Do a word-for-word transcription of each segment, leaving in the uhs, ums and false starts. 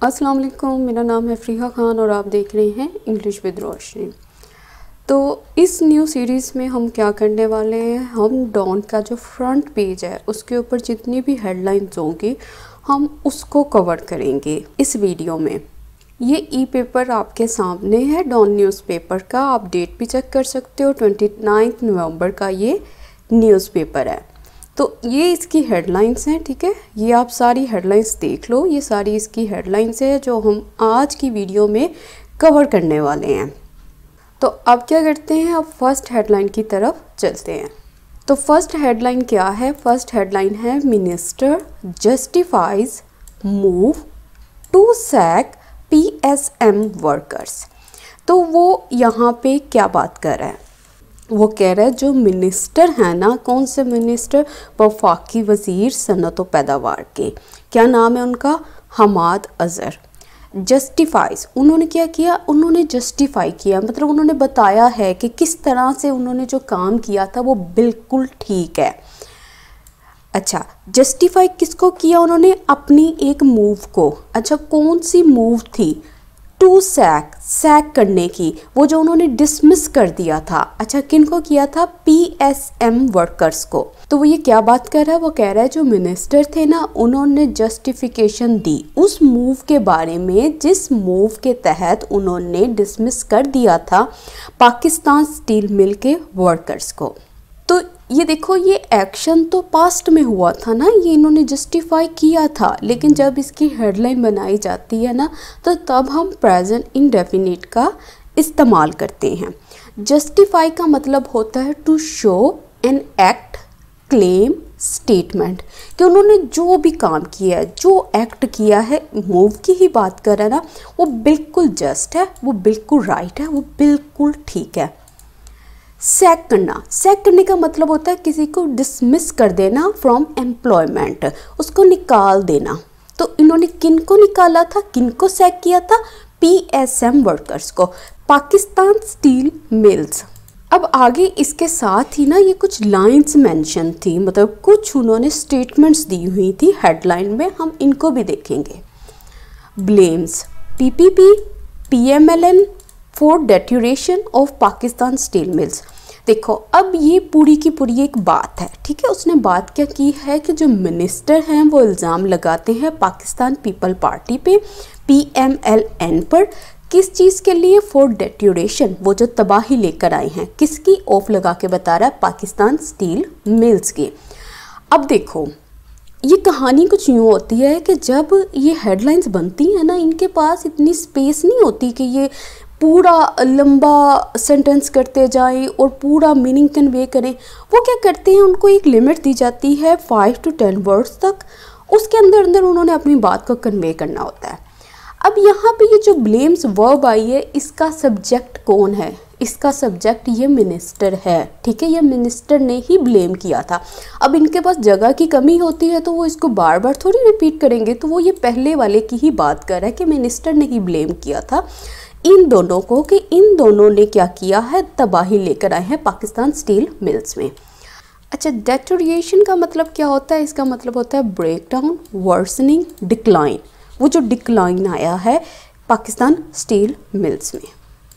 अस्सलाम वालेकुम, मेरा नाम है फ़रीहा खान और आप देख रहे हैं इंग्लिश विद रोशनी। तो इस न्यू सीरीज़ में हम क्या करने वाले हैं, हम डॉन का जो फ्रंट पेज है उसके ऊपर जितनी भी हेडलाइंस होंगी हम उसको कवर करेंगे इस वीडियो में। ये ई पेपर आपके सामने है, डॉन न्यूज़पेपर का, आप डेट भी चेक कर सकते हो। ट्वेंटी नाइन्थ नवंबर का ये न्यूज़पेपर है। तो ये इसकी हेडलाइंस हैं, ठीक है। ये आप सारी हेडलाइंस देख लो, ये सारी इसकी हेडलाइंस है जो हम आज की वीडियो में कवर करने वाले हैं। तो अब क्या करते हैं, अब फर्स्ट हेडलाइन की तरफ चलते हैं। तो फर्स्ट हेडलाइन क्या है? फर्स्ट हेडलाइन है minister justifies move to sack P S M workers. तो वो यहाँ पे क्या बात कर रहा है? वो कह रहा है जो मिनिस्टर है ना, कौन से मिनिस्टर? वफाकी वज़ीर सनत व पैदावार के, क्या नाम है उनका? हमाद अज़हर। जस्टिफाइज, उन्होंने क्या किया? उन्होंने जस्टिफाई किया, मतलब उन्होंने बताया है कि किस तरह से उन्होंने जो काम किया था वो बिल्कुल ठीक है। अच्छा, जस्टिफाई किसको किया उन्होंने? अपनी एक मूव को। अच्छा, कौन सी मूव थी? टू सैक, सैक करने की, वो जो उन्होंने डिसमिस कर दिया था। अच्छा, किनको किया था? पी एस एम वर्कर्स को। तो वो ये क्या बात कर रहा है? वो कह रहा है जो मिनिस्टर थे ना, उन्होंने जस्टिफिकेशन दी उस मूव के बारे में जिस मूव के तहत उन्होंने डिसमिस कर दिया था पाकिस्तान स्टील मिल के वर्कर्स को। तो ये देखो, ये एक्शन तो पास्ट में हुआ था ना, ये इन्होंने जस्टिफाई किया था, लेकिन जब इसकी हेडलाइन बनाई जाती है ना तो तब हम प्रेजेंट इंडेफिनिट का इस्तेमाल करते हैं। जस्टिफाई का मतलब होता है to show an act, claim, statement, कि उन्होंने जो भी काम किया है, जो एक्ट किया है, मूव की ही बात कर रहा है ना, वो बिल्कुल जस्ट है, वो बिल्कुल राइट है, वो बिल्कुल ठीक है। सैक करना, सैक करने का मतलब होता है किसी को डिसमिस कर देना फ्रॉम एम्प्लॉयमेंट, उसको निकाल देना। तो इन्होंने किन को निकाला था, किन को सैक किया था? पी एस एम वर्कर्स को, पाकिस्तान स्टील मिल्स। अब आगे इसके साथ ही ना ये कुछ लाइंस मेंशन थी, मतलब कुछ उन्होंने स्टेटमेंट्स दी हुई थी हेडलाइन में, हम इनको भी देखेंगे। Blames P P P, P M L N for deterioration of Pakistan Steel Mills. देखो, अब ये पूरी की पूरी एक बात है, ठीक है। उसने बात क्या की है कि जो मिनिस्टर हैं वो इल्ज़ाम लगाते हैं पाकिस्तान पीपल पार्टी पे, पी एम एल एन पर, किस चीज़ के लिए? फॉर डेट्यूरेशन, वो जो तबाही लेकर आए हैं, किसकी? ऑफ लगा के बता रहा है पाकिस्तान स्टील मिल्स की। अब देखो, ये कहानी कुछ यूँ होती है कि जब ये हेडलाइंस बनती हैं ना, इनके पास इतनी स्पेस नहीं होती कि ये पूरा लंबा सेंटेंस करते जाएं और पूरा मीनिंग कन्वे करें। वो क्या करते हैं, उनको एक लिमिट दी जाती है फाइव टू टेन वर्ड्स तक, उसके अंदर अंदर उन्होंने अपनी बात को कन्वे करना होता है। अब यहाँ पे ये जो ब्लेम्स वर्ब आई है, इसका सब्जेक्ट कौन है? इसका सब्जेक्ट ये मिनिस्टर है, ठीक है। ये मिनिस्टर ने ही ब्लेम किया था। अब इनके पास जगह की कमी होती है तो वो इसको बार बार थोड़ी रिपीट करेंगे, तो वो ये पहले वाले की ही बात कर रहा है कि मिनिस्टर ने ही ब्लेम किया था इन दोनों को, कि इन दोनों ने क्या किया है, तबाही लेकर आए हैं पाकिस्तान स्टील मिल्स में। अच्छा, डेटोरिएशन का मतलब क्या होता है? इसका मतलब होता है ब्रेक डाउन, वर्सनिंग, डिक्लाइन। वो जो डिक्लाइन आया है पाकिस्तान स्टील मिल्स में।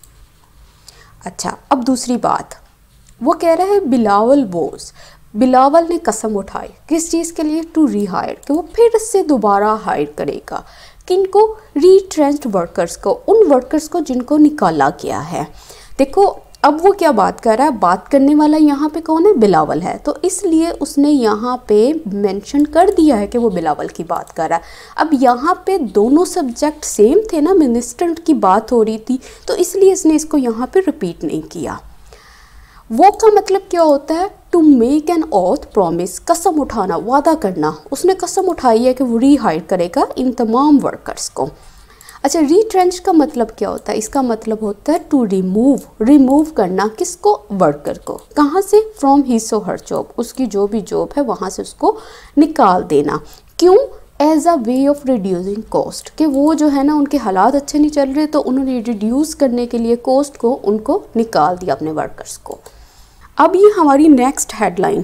अच्छा, अब दूसरी बात, वो कह रहा है बिलावल वोज, बिलावल ने कसम उठाई, किस चीज़ के लिए? टू रीहायर, कि वो फिर से दोबारा हायर करेगा। किनको? रीट्रेंच्ड वर्कर्स को, उन वर्कर्स को जिनको निकाला गया है। देखो, अब वो क्या बात कर रहा है? बात करने वाला यहाँ पे कौन है? बिलावल है, तो इसलिए उसने यहाँ पे मेंशन कर दिया है कि वो बिलावल की बात कर रहा है। अब यहाँ पे दोनों सब्जेक्ट सेम थे ना, मिनिस्टर की बात हो रही थी, तो इसलिए इसने इसको यहाँ पे रिपीट नहीं किया। वो का मतलब क्या होता है? To make an oath, promise, कसम उठाना, वादा करना। उसने कसम उठाई है कि वो रीहायर करेगा इन तमाम वर्कर्स को। अच्छा, रीट्रेंच का मतलब क्या होता है? इसका मतलब होता है टू रिमूव, रिमूव करना, किसको? वर्कर को। कहाँ से? फ्रॉम हिज और हर जॉब, उसकी जो भी जॉब है वहाँ से उसको निकाल देना। क्यों? As a way of reducing cost, कि वो जो है ना, उनके हालात अच्छे नहीं चल रहे, तो उन्होंने रिड्यूस करने के लिए कॉस्ट को, उनको निकाल दिया अपने वर्कर्स को। अब ये हमारी नेक्स्ट हेडलाइन है,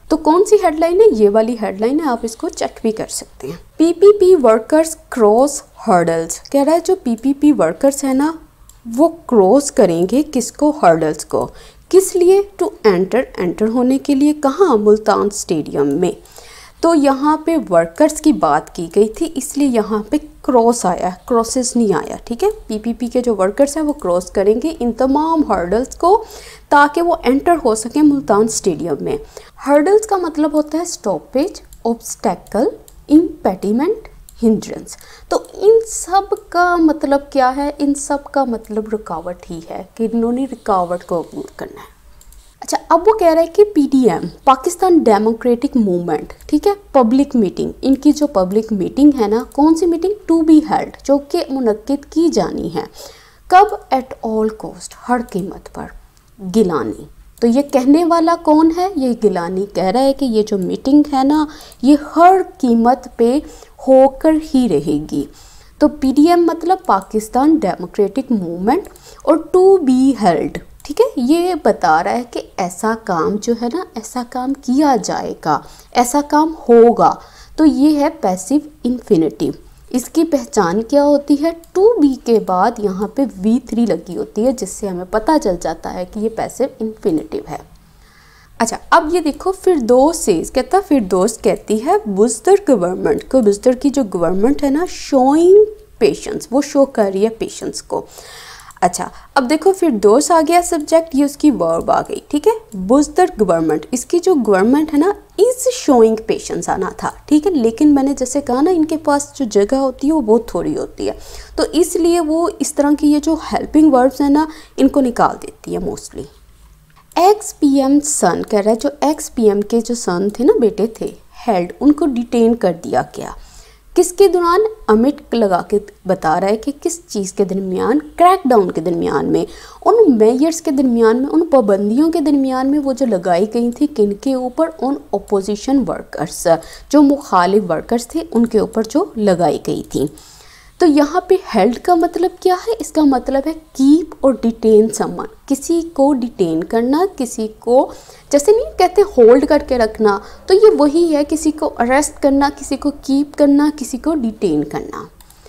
तो कौन सी हेडलाइन है? ये वाली हेडलाइन है, आप इसको चेक भी कर सकते हैं। पीपीपी वर्कर्स क्रॉस हर्डल्स, कह रहा है जो पीपीपी वर्कर्स है ना वो क्रॉस करेंगे किसको? हर्डल्स को। किस लिए? टू एंटर, एंटर होने के लिए। कहाँ? मुल्तान स्टेडियम में। तो यहाँ पे वर्कर्स की बात की गई थी, इसलिए यहाँ पे क्रॉस आया, क्रॉसेस नहीं आया, ठीक है। पीपीपी के जो वर्कर्स हैं वो क्रॉस करेंगे इन तमाम हर्डल्स को ताकि वो एंटर हो सके मुल्तान स्टेडियम में। हर्डल्स का मतलब होता है स्टॉपेज, ऑब्स्टेकल, इम्पेडिमेंट, हिंड्रेंस। तो इन सब का मतलब क्या है? इन सब का मतलब रुकावट ही है कि इन्होंने रुकावट को दूर करना है। अच्छा, अब वो कह रहा है कि पीडीएम, पाकिस्तान डेमोक्रेटिक मूवमेंट, ठीक है, पब्लिक मीटिंग, इनकी जो पब्लिक मीटिंग है ना, कौन सी मीटिंग? टू बी हेल्ड, जो कि मुनक्किद की जानी है। कब? एट ऑल कॉस्ट, हर कीमत पर। गिलानी, तो ये कहने वाला कौन है? ये गिलानी कह रहा है कि ये जो मीटिंग है ना ये हर कीमत पे होकर ही रहेगी। तो पीडीएम मतलब पाकिस्तान डेमोक्रेटिक मूवमेंट, और टू बी हेल्ड, ठीक है, ये बता रहा है कि ऐसा काम जो है ना, ऐसा काम किया जाएगा, ऐसा काम होगा। तो ये है पैसिव इन्फिनिटिव। इसकी पहचान क्या होती है? टू बी के बाद यहाँ पे वी थ्री लगी होती है, जिससे हमें पता चल जाता है कि ये पैसिव इन्फिनिटिव है। अच्छा, अब ये देखो, फिरदौस सेज, कहता फिरदौस कहती है बुज़दिर गवर्नमेंट को, बुज़दिर की जो गवर्नमेंट है ना, शोइंग पेशेंस, वो शो कर रही है पेशेंस को। अच्छा, अब देखो फिरदौस आ गया सब्जेक्ट, ये उसकी वर्ब आ गई, ठीक है। बुज़दिर गवर्नमेंट, इसकी जो गवर्नमेंट है ना इज शोइंग पेशेंस आना था, ठीक है, लेकिन मैंने जैसे कहा ना इनके पास जो जगह होती है वो बहुत थोड़ी होती है, तो इसलिए वो इस तरह की ये जो हेल्पिंग वर्ब्स हैं ना इनको निकाल देती है मोस्टली। एक्स पी एम सन, कह रहा है जो एक्स पी एम के जो सन थे ना, बेटे थे, हेल्ड, उनको डिटेन कर दिया गया। किसके दौरान? अमिट लगा के बता रहा है कि किस चीज़ के दरमियान? क्रैकडाउन के दरमियान में, उन मेयर्स के दरमियान में, उन पाबंदियों के दरमियान में वो जो लगाई गई थी किनके ऊपर? उन अपोजिशन वर्कर्स, जो मुखालिफ वर्कर्स थे उनके ऊपर जो लगाई गई थी। तो यहाँ पे हेल्ड का मतलब क्या है? इसका मतलब है कीप और डिटेन समवन, किसी को डिटेन करना, किसी को जैसे नहीं कहते होल्ड करके रखना, तो ये वही है, किसी को अरेस्ट करना, किसी को कीप करना, किसी को डिटेन करना।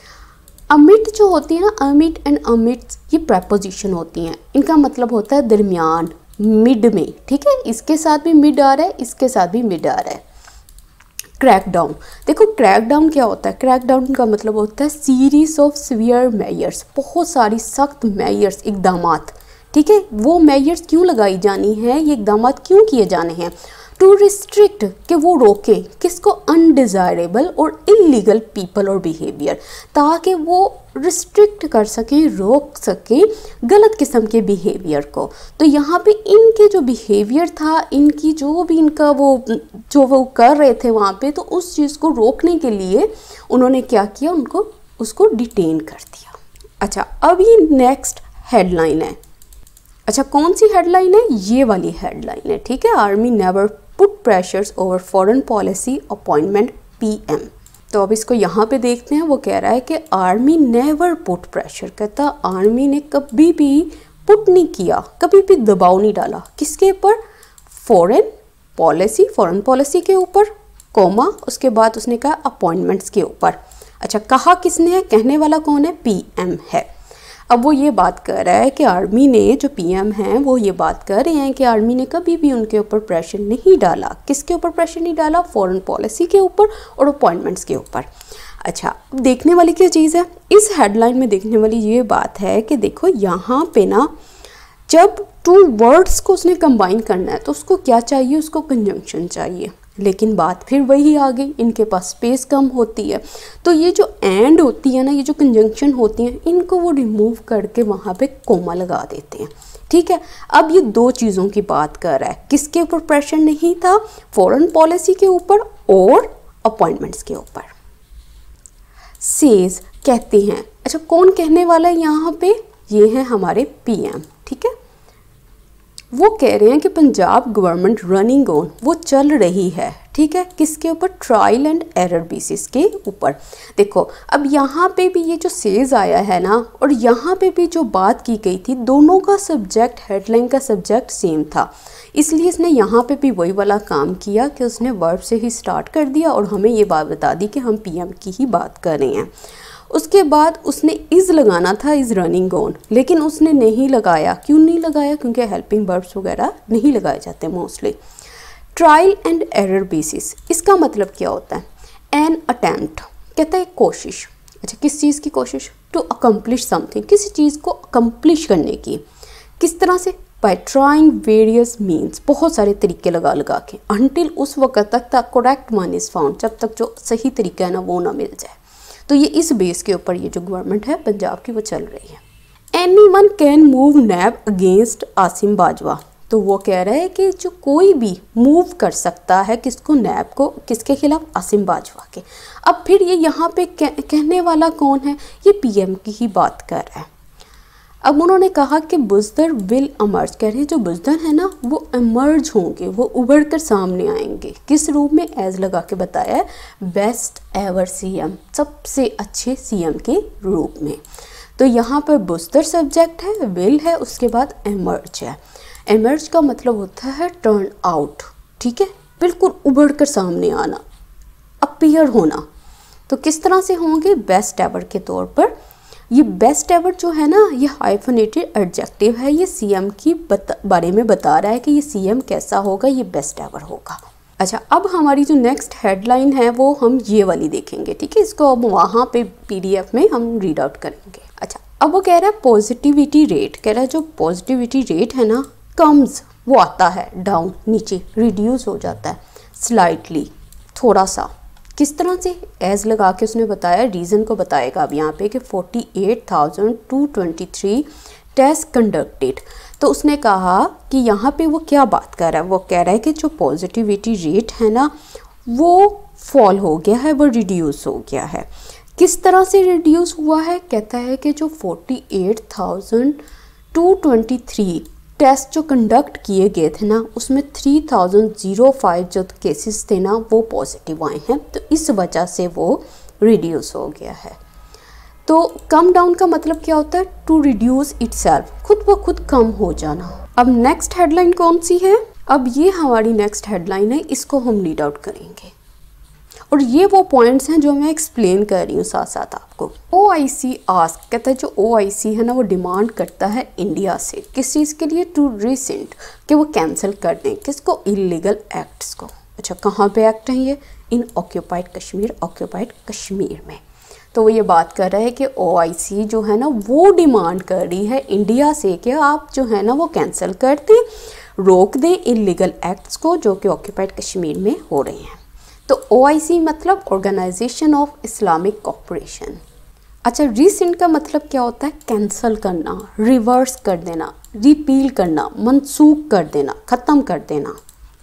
अमिट जो होती है ना, अमिट एंड अमिट्स, ये प्रेपोजिशन होती हैं, इनका मतलब होता है दरमियान, मिड में, ठीक है, इसके साथ भी मिड आ रहा है, इसके साथ भी मिड आ रहा है। क्रैकडाउन, देखो क्रैकडाउन क्या होता है? क्रैकडाउन का मतलब होता है सीरीज ऑफ सीवियर मेयर्स, बहुत सारी सख्त मेयर्स, इकदामात, ठीक है। वो मेयर्स क्यों लगाई जानी है, ये इकदामात क्यों किए जाने हैं? टू रिस्ट्रिक्ट, कि वो रोके किसको? अनडिज़ायरेबल और इलीगल पीपल और बिहेवियर, ताकि वो रिस्ट्रिक्ट कर सकें, रोक सकें गलत किस्म के बिहेवियर को। तो यहाँ पे इनके जो बिहेवियर था, इनकी जो भी इनका वो जो वो कर रहे थे वहाँ पे, तो उस चीज़ को रोकने के लिए उन्होंने क्या किया? उनको उसको डिटेन कर दिया। अच्छा, अब ये नेक्स्ट हेडलाइन है। अच्छा, कौन सी हेडलाइन है? ये वाली हेडलाइन है, ठीक है। Army never put pressures over foreign policy appointment PM. तो अब इसको यहाँ पे देखते हैं, वो कह रहा है कि आर्मी नेवर पुट प्रेशर, कहता आर्मी ने कभी भी पुट नहीं किया, कभी भी दबाव नहीं डाला, किसके ऊपर? फॉरेन पॉलिसी, फॉरेन पॉलिसी के ऊपर, कोमा, उसके बाद उसने कहा अपॉइंटमेंट्स के ऊपर। अच्छा, कहा किसने है? कहने वाला कौन है? पीएम है। अब वो ये बात कर रहा है कि आर्मी ने, जो पीएम हैं वो ये बात कर रहे हैं कि आर्मी ने कभी भी उनके ऊपर प्रेशर नहीं डाला। किसके ऊपर प्रेशर नहीं डाला? फॉरेन पॉलिसी के ऊपर और अपॉइंटमेंट्स के ऊपर। अच्छा, देखने वाली क्या चीज़ है इस हेडलाइन में? देखने वाली ये बात है कि देखो यहाँ पे ना, जब टू वर्ड्स को उसने कंबाइन करना है तो उसको क्या चाहिए? उसको कंजंक्शन चाहिए, लेकिन बात फिर वही आ गई, इनके पास स्पेस कम होती है, तो ये जो एंड होती है ना, ये जो कंजंक्शन होती हैं, इनको वो रिमूव करके वहाँ पे कोमा लगा देते हैं, ठीक है। अब ये दो चीज़ों की बात कर रहा है, किसके ऊपर प्रेशर नहीं था? फॉरेन पॉलिसी के ऊपर और अपॉइंटमेंट्स के ऊपर। सेज, कहते हैं। अच्छा, कौन कहने वाला है यहाँ पे? ये हैं हमारे पीएम, ठीक है। वो कह रहे हैं कि पंजाब गवर्नमेंट रनिंग ऑन, वो चल रही है, ठीक ठीक है, किसके ऊपर? ट्रायल एंड एरर बेसिस के ऊपर। देखो अब यहाँ पे भी ये जो सेज आया है ना, और यहाँ पे भी जो बात की गई थी, दोनों का सब्जेक्ट, हेडलाइन का सब्जेक्ट सेम था, इसलिए इसने यहाँ पे भी वही वाला काम किया कि उसने वर्ब से ही स्टार्ट कर दिया और हमें ये बात बता दी कि हम पीएम की ही बात कर रहे हैं। उसके बाद उसने इज़ लगाना था, इज़ रनिंग ऑन, लेकिन उसने नहीं लगाया। क्यों नहीं लगाया? क्योंकि हेल्पिंग वर्ब्स वगैरह नहीं लगाए जाते mostly. Trial and error basis, इसका मतलब क्या होता है? एन अटेम्प्ट, कहता है कोशिश। अच्छा, किस चीज़ की कोशिश? टू अकम्प्लिश समथिंग, किसी चीज़ को अकम्प्लिश करने की। किस तरह से? बाय ट्राइंग वेरियस मीन्स, बहुत सारे तरीके लगा लगा के, अनटिल उस वक्त तक the correct one is found, जब तक जो सही तरीका है ना वो ना मिल जाए। तो ये इस बेस के ऊपर ये जो गवर्नमेंट है पंजाब की वो चल रही है। Anyone can move NAB against Asim Bajwa, तो वो कह रहा है कि जो कोई भी मूव कर सकता है किसको? नैब को। किसके खिलाफ? आसिम बाजवा के। अब फिर ये यहाँ पे कह, कहने वाला कौन है? ये पीएम की ही बात कर रहा है। अब उन्होंने कहा कि बुज़दर विल अमर्ज, कह रहे हैं जो बुज़दर है ना वो एमर्ज होंगे, वो उभर कर सामने आएंगे। किस रूप में? एज लगा के बताया है, बेस्ट एवर सीएम, सबसे अच्छे सीएम के रूप में। तो यहाँ पर बुज़दर सब्जेक्ट है, विल है, उसके बाद एमर्ज है। एमर्ज का मतलब होता है टर्न आउट, ठीक है, बिल्कुल उभर कर सामने आना, अपीयर होना। तो किस तरह से होंगे? बेस्ट एवर के तौर पर। ये बेस्ट एवर जो है ना, ये हाइफनेटेड एडजेक्टिव है, ये सीएम की बारे में बता रहा है कि ये सीएम कैसा होगा, ये बेस्ट एवर होगा। अच्छा, अब हमारी जो नेक्स्ट हेडलाइन है वो हम ये वाली देखेंगे, ठीक है, इसको अब वहाँ पे पीडीएफ में हम रीड आउट करेंगे। अच्छा, अब वो कह रहा है पॉजिटिविटी रेट, कह रहा है जो पॉजिटिविटी रेट है ना, कम्स, वो आता है डाउन, नीचे, रिड्यूस हो जाता है, स्लाइटली, थोड़ा सा। किस तरह से? एज लगा के उसने बताया, रीज़न को बताएगा अब यहाँ पे कि forty eight thousand two twenty three test conducted. तो उसने कहा कि यहाँ पे वो क्या बात कर रहा है? वो कह रहा है कि जो पॉजिटिविटी रेट है ना वो फॉल हो गया है, वो रिड्यूस हो गया है। किस तरह से रिड्यूस हुआ है? कहता है कि जो forty eight thousand two twenty three test जो कंडक्ट किए गए थे ना उसमें थ्री थाउजेंड ज़ीरो फाइव जो केसेस थे ना वो पॉजिटिव आए हैं, तो इस वजह से वो रिड्यूस हो गया है। तो कम डाउन का मतलब क्या होता है? टू रिड्यूस इटसेल्फ, खुद ब खुद कम हो जाना। अब नेक्स्ट हेडलाइन कौन सी है? अब ये हमारी नेक्स्ट हेडलाइन है, इसको हम रीड आउट करेंगे और ये वो पॉइंट्स हैं जो मैं एक्सप्लेन कर रही हूँ साथ साथ आपको। ओ आई सी आस्क, कहता है जो ओ आई सी है ना वो डिमांड करता है इंडिया से, किस चीज़ के लिए? टू रिसेंट, कि वो कैंसिल कर दें, किसको? इलीगल एक्ट्स को। अच्छा, कहाँ पे एक्ट है ये? In occupied Kashmir, occupied Kashmir में। तो वो ये बात कर रहा है कि ओ आई सी जो है ना वो डिमांड कर रही है इंडिया से कि आप जो है ना वो कैंसिल कर दें, रोक दें इलीगल एक्ट्स को जो कि ऑक्यूपाइड कश्मीर में हो रहे हैं। तो ओ आई सी मतलब ऑर्गेनाइजेशन ऑफ इस्लामिक कोऑपरेशन। अच्छा, रीसेंट का मतलब क्या होता है? कैंसिल करना, रिवर्स कर देना, रिपील करना, मनसूख कर देना, ख़त्म कर देना।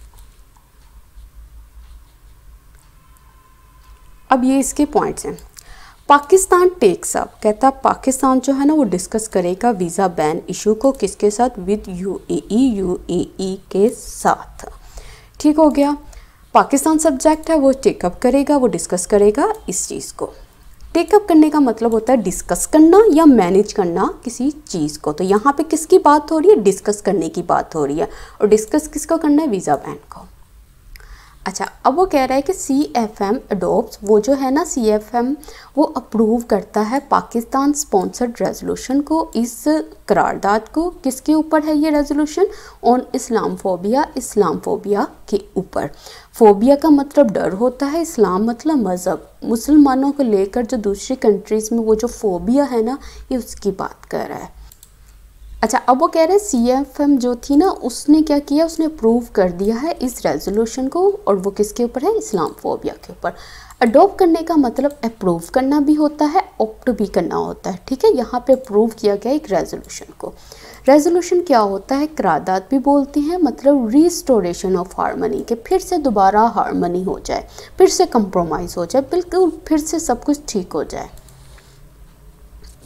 अब ये इसके पॉइंट्स हैं। पाकिस्तान टेक्स अप, कहता पाकिस्तान जो है ना वो डिस्कस करेगा वीज़ा बैन इशू को, किसके साथ? विद यूएई, यूएई के साथ। ठीक हो गया। पाकिस्तान सब्जेक्ट है, वो टेकअप करेगा, वो डिस्कस करेगा इस चीज़ को। टेकअप करने का मतलब होता है डिस्कस करना या मैनेज करना किसी चीज़ को। तो यहाँ पे किसकी बात हो रही है? डिस्कस करने की बात हो रही है। और डिस्कस किसको करना है? वीज़ा बैन को। अच्छा, अब वो कह रहा है कि सी एफ एम अडोप्ट, वो जो है ना सी एफ एम वो अप्रूव करता है पाकिस्तान स्पॉन्सर्ड रेजोल्यूशन को, इस करारदाद को। किसके ऊपर है ये रेजोल्यूशन? ऑन इस्लामफोबिया, इस्लामफोबिया के ऊपर। फोबिया का मतलब डर होता है, इस्लाम मतलब मज़हब, मुसलमानों को लेकर जो दूसरी कंट्रीज़ में वो जो फोबिया है ना ये उसकी बात कर रहा है। अच्छा, अब वो कह रहे हैं सी एफ एम जो थी ना उसने क्या किया? उसने अप्रूव कर दिया है इस रेजोल्यूशन को, और वो किसके ऊपर है? इस्लामफोबिया के ऊपर। अडोप्ट करने का मतलब अप्रूव करना भी होता है, ऑप्ट भी करना होता है। ठीक है, यहाँ पे अप्रूव किया गया एक रेजोल्यूशन को। रेजोल्यूशन क्या होता है? करारदाद भी बोलते हैं, मतलब रिस्टोरेशन ऑफ हार्मनी, के फिर से दोबारा हार्मनी हो जाए, फिर से कंप्रोमाइज़ हो जाए, बिल्कुल फिर से सब कुछ ठीक हो जाए।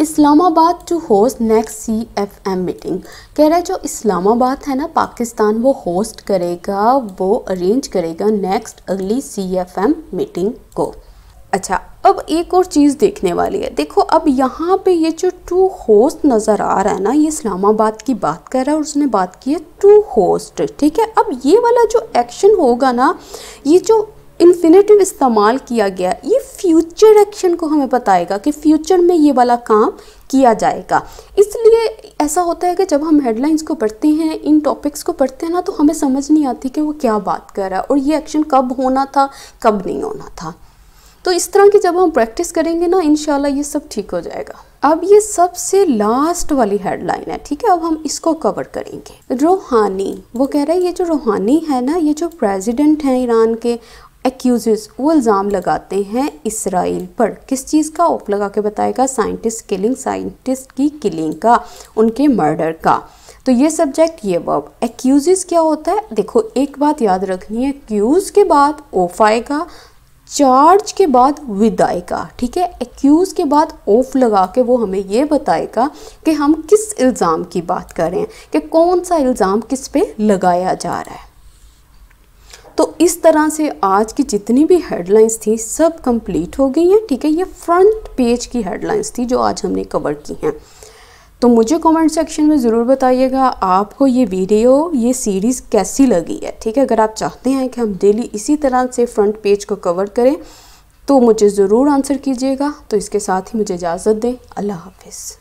Islamabad to host next C F M meeting. कह रहा है जो इस्लामाबाद है ना पाकिस्तान, वो होस्ट करेगा, वो अरेंज करेगा नेक्स्ट अगली सी एफ एम मीटिंग को। अच्छा, अब एक और चीज़ देखने वाली है। देखो अब यहाँ पे ये जो टू होस्ट नज़र आ रहा है ना, ये इस्लामाबाद की बात कर रहा है और उसने बात की है टू होस्ट, ठीक है। अब ये वाला जो एक्शन होगा ना, ये जो इन्फिनेटिव इस्तेमाल किया गया, ये फ्यूचर एक्शन को हमें बताएगा कि फ्यूचर में ये वाला काम किया जाएगा। इसलिए ऐसा होता है कि जब हम हेडलाइंस को पढ़ते हैं, इन टॉपिक्स को पढ़ते हैं ना, तो हमें समझ नहीं आती कि वो क्या बात कर रहा है और ये एक्शन कब होना था, कब नहीं होना था। तो इस तरह की जब हम प्रैक्टिस करेंगे ना, इंशाल्लाह ये सब ठीक हो जाएगा। अब ये सबसे लास्ट वाली हेडलाइन है, ठीक है। अब हम इसको कवर करेंगे। रूहानी, वो कह रहा है ये जो रूहानी है ना, ये जो प्रेसिडेंट हैं ईरान के, एक्यूजेस, वो इल्ज़ाम लगाते हैं इसराइल पर। किस चीज़ का? ऑफ लगा के बताएगा, साइंटिस्ट किलिंग, साइंटिस्ट की किलिंग का, उनके मर्डर का। तो ये सब्जेक्ट, ये वर्ब। एक्यूजेस क्या होता है? देखो एक बात याद रखनी है, एक्यूज के बाद ऑफ आएगा, चार्ज के बाद विद आएगा, ठीक है। एक्यूज के बाद ऑफ लगा के वो हमें ये बताएगा कि हम किस इल्ज़ाम की बात कर रहे हैं, कि कौन सा इल्ज़ाम किस पे लगाया जा रहा है। तो इस तरह से आज की जितनी भी हेडलाइंस थी सब कंप्लीट हो गई हैं, ठीक है। ये फ्रंट पेज की हेडलाइंस थी जो आज हमने कवर की हैं। तो मुझे कमेंट सेक्शन में ज़रूर बताइएगा आपको ये वीडियो, ये सीरीज़ कैसी लगी है, ठीक है। अगर आप चाहते हैं कि हम डेली इसी तरह से फ्रंट पेज को कवर करें तो मुझे ज़रूर आंसर कीजिएगा। तो इसके साथ ही मुझे इजाज़त दें। अल्लाह हाफिज़।